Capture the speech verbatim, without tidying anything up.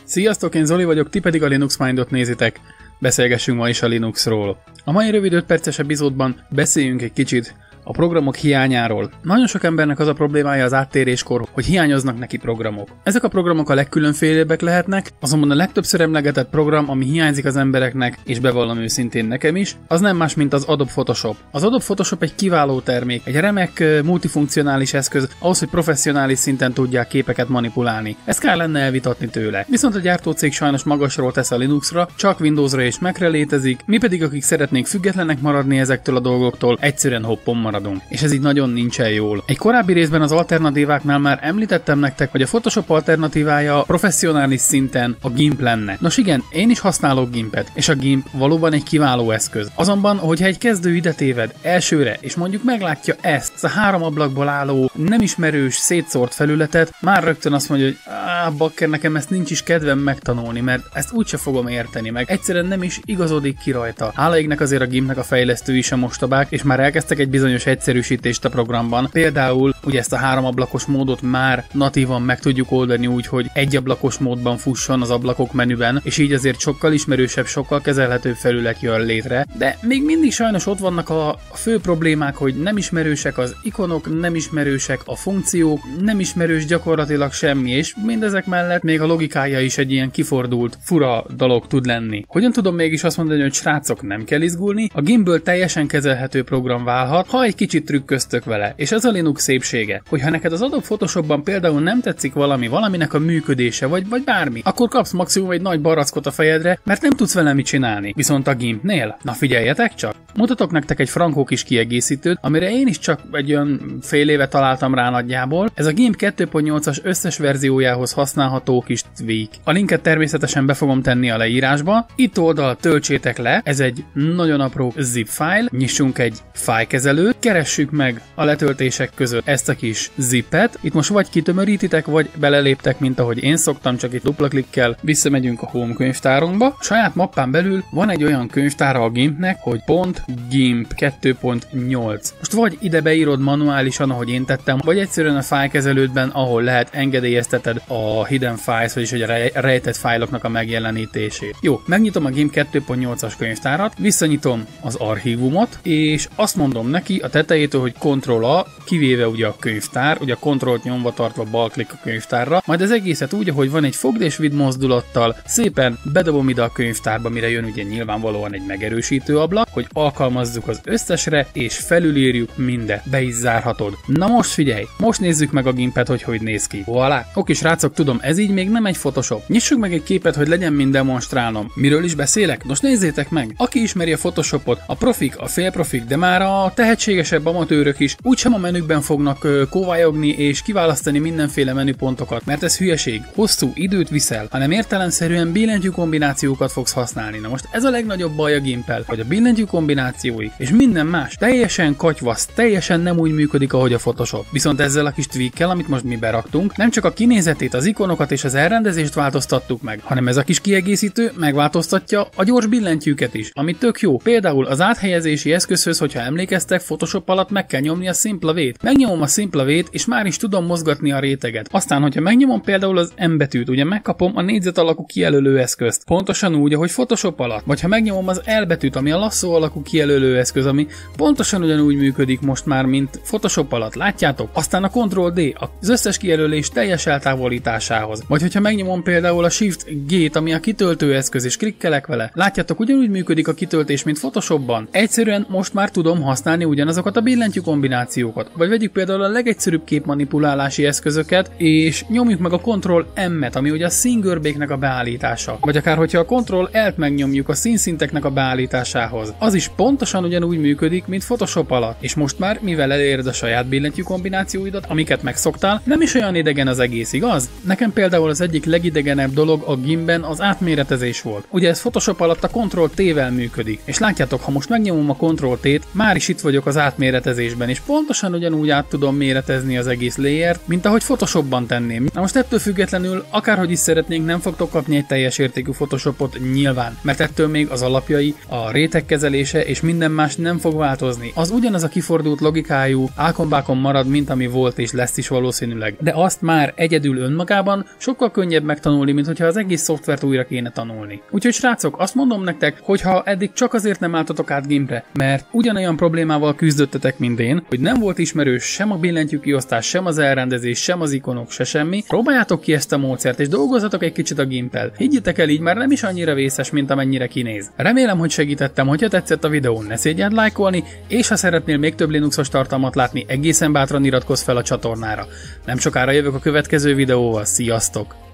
Sziasztok, én Zoli vagyok, ti pedig a Linux Mindot nézitek. Beszélgessünk ma is a Linuxról. A mai rövid öt perces epizódban beszéljünk egy kicsit a programok hiányáról. Nagyon sok embernek az a problémája az áttéréskor, hogy hiányoznak neki programok. Ezek a programok a legkülönfélebbek lehetnek, azonban a legtöbbször emlegetett program, ami hiányzik az embereknek, és bevallom őszintén nekem is, az nem más, mint az Adobe Photoshop. Az Adobe Photoshop egy kiváló termék, egy remek multifunkcionális eszköz ahhoz, hogy professzionális szinten tudják képeket manipulálni. Ezt kell lenne elvitatni tőle. Viszont a gyártócég sajnos magasról tesz a Linuxra, csak Windowsra és Macre létezik, mi pedig akik szeretnénk függetlenek maradni ezektől a dolgoktól, egyszerűen hoppon maradunk. És ez így nagyon nincsen jól. Egy korábbi részben az alternatíváknál már említettem nektek, hogy a Photoshop alternatívája professzionális szinten a GIMP lenne. Nos igen, én is használok GIMP-et, és a GIMP valóban egy kiváló eszköz. Azonban, hogyha egy kezdő ide téved elsőre, és mondjuk meglátja ezt, ezt a három ablakból álló, nem ismerős, szétszórt felületet, már rögtön azt mondja, hogy áh, bakker, nekem ezt nincs is kedvem megtanulni, mert ezt úgyse fogom érteni meg. Egyszerűen nem is igazodik ki rajta. Hála égnek azért a GIMP-nek a fejlesztői is a mostabák, és már elkezdtek egy bizonyos egyszerűsítést a programban. Például ugye ezt a három ablakos módot már natívan meg tudjuk oldani úgy, hogy egy ablakos módban fusson az ablakok menüben, és így azért sokkal ismerősebb, sokkal kezelhetőbb felület jön létre. De még mindig sajnos ott vannak a fő problémák, hogy nem ismerősek az ikonok, nem ismerősek a funkciók, nem ismerős gyakorlatilag semmi, és mindezek mellett még a logikája is egy ilyen kifordult, fura dolog tud lenni. Hogyan tudom mégis azt mondani, hogy srácok, nem kell izgulni? A GIMP-ből teljesen kezelhető program válhat, ha egy kicsit trükköztök vele, és ez a Linux szépsége, hogy ha neked az Adobe Photoshopban például nem tetszik valami, valaminek a működése, vagy, vagy bármi, akkor kapsz maximum egy nagy barackot a fejedre, mert nem tudsz vele mit csinálni. Viszont a GIMP-nél, na figyeljetek csak! Mutatok nektek egy frankó kis kiegészítőt, amire én is csak egy olyan fél éve találtam rá nagyjából. Ez a GIMP kettő pont nyolcas összes verziójához használható kis tweak. A linket természetesen be fogom tenni a leírásba. Itt oldalt töltsétek le, ez egy nagyon apró zip file, nyissunk egy fájlkezelőt, keressük meg a letöltések között ezt a kis zippet. Itt most vagy kitömörítitek, vagy beleléptek, mint ahogy én szoktam, csak itt dupla klikkel visszamegyünk a home könyvtárunkba. A saját mappán belül van egy olyan könyvtára a GIMP-nek, hogy .gimp kettő pont nyolc. Most vagy ide beírod manuálisan, ahogy én tettem, vagy egyszerűen a fájlkezelődben, ahol lehet engedélyezteted a hidden files, vagyis hogy a rejtett fájloknak a megjelenítését. Jó, megnyitom a GIMP kettő pont nyolcas könyvtárat, visszanyitom az archívumot, és azt mondom neki a tetejétől, hogy Ctrl-A, kivéve ugye a könyvtár, ugye a Ctrl-t nyomva tartva balklik a könyvtárra, majd az egészet úgy, ahogy van egy fogd és vidd mozdulattal, szépen bedobom ide a könyvtárba, mire jön ugye nyilvánvalóan egy megerősítő ablak, hogy alkalmazzuk az összesre, és felülírjuk mindet, be is zárhatod. Na most figyelj, most nézzük meg a GIMP-et, hogy hogy néz ki. Voilà. Oké srácok, tudom, ez így még nem egy Photoshop. Nyissuk meg egy képet, hogy legyen mind demonstrálnom. Miről is beszélek? Most nézzétek meg! Aki ismeri a Photoshopot, a profik, a félprofik, de már a tehetségesebb amatőrök is úgysem a menükben fognak ö, kóvályogni és kiválasztani mindenféle menüpontokat, mert ez hülyeség, hosszú időt viszel, hanem értelemszerűen billentyű kombinációkat fogsz használni. Na most ez a legnagyobb baj a GIMP-el, hogy a billentyű kombinációi és minden más teljesen katyvasz, teljesen nem úgy működik, ahogy a Photoshop. Viszont ezzel a kis tweakkel, amit most mi beraktunk, nem csak a kinézetét, az ikonokat és az elrendezést változtattuk meg, hanem ez a kis kiegészítő megváltoztatja a gyors billentyűket is, ami tök jó. Például az áthelyezési eszközhöz, hogyha emlékeztek, Photoshop alatt meg kell nyomni a szimpla V-t. Megnyomom a szimpla V-t, és már is tudom mozgatni a réteget. Aztán, hogyha megnyomom például az M betűt, ugye megkapom a négyzet alakú kijelölő eszközt. Pontosan úgy, ahogy Photoshop alatt. Vagy ha megnyomom az L betűt, ami a lasszó alakú kijelölő eszköz, ami pontosan ugyanúgy működik most már, mint Photoshop alatt. Látjátok? Aztán a Ctrl D az összes kijelölés teljes eltávolításához. Vagy hogyha megnyomom például a Shift G-t, ami a kitöltő eszköz, és klikkelek vele. Látjátok, ugyanúgy működik a kitöltés, mint Photoshopban. Egyszerűen most már tudom használni ugyanazokat a billentyű kombinációkat. Vagy vegyük például a legegyszerűbb képmanipulálási eszközöket, és nyomjuk meg a Ctrl M-et, ami ugye a színgörbéknek a beállítása. Vagy akár hogyha a Ctrl L-t megnyomjuk a színszinteknek a beállításához. Az is pontosan ugyanúgy működik, mint Photoshop alatt. És most már, mivel eléred a saját billentyű kombinációidat, amiket megszoktál, nem is olyan idegen az egész, igaz? Nekem például az egyik legidegenebb dolog a GIMP-ben az átméretezés volt. Ugye ez Photoshop alatt a Ctrl T-vel működik. És látjátok, ha most megnyomom a Ctrl T-t, már is itt vagyok az átméretezésben, és pontosan ugyanúgy át tudom méretezni az egész layert, mint ahogy Photoshopban tenném. Na most ettől függetlenül, akárhogy is szeretnénk, nem fogtok kapni egy teljes értékű Photoshopot nyilván, mert ettől még az alapjai, a rétegkezelése és minden más nem fog változni. Az ugyanaz a kifordult logikájú ákombákon marad, mint ami volt és lesz is valószínűleg. De azt már egyedül önmagában Valójában sokkal könnyebb megtanulni, mint hogyha az egész szoftvert újra kéne tanulni. Úgyhogy srácok, azt mondom nektek, hogy ha eddig csak azért nem álltatok át gimre, mert ugyanolyan problémával küzdöttetek, mint én, hogy nem volt ismerős sem a billentyűkiosztás, sem az elrendezés, sem az ikonok, se semmi, próbáljátok ki ezt a módszert és dolgozzatok egy kicsit a gimpel. Higgyétek el, így már nem is annyira vészes, mint amennyire kinéz. Remélem, hogy segítettem, hogyha tetszett a videó, ne szégyeld lájkolni, és ha szeretnél még több Linuxos tartalmat látni, egészen bátran iratkozz fel a csatornára. Nem sokára jövök a következő videóval, sziasztok!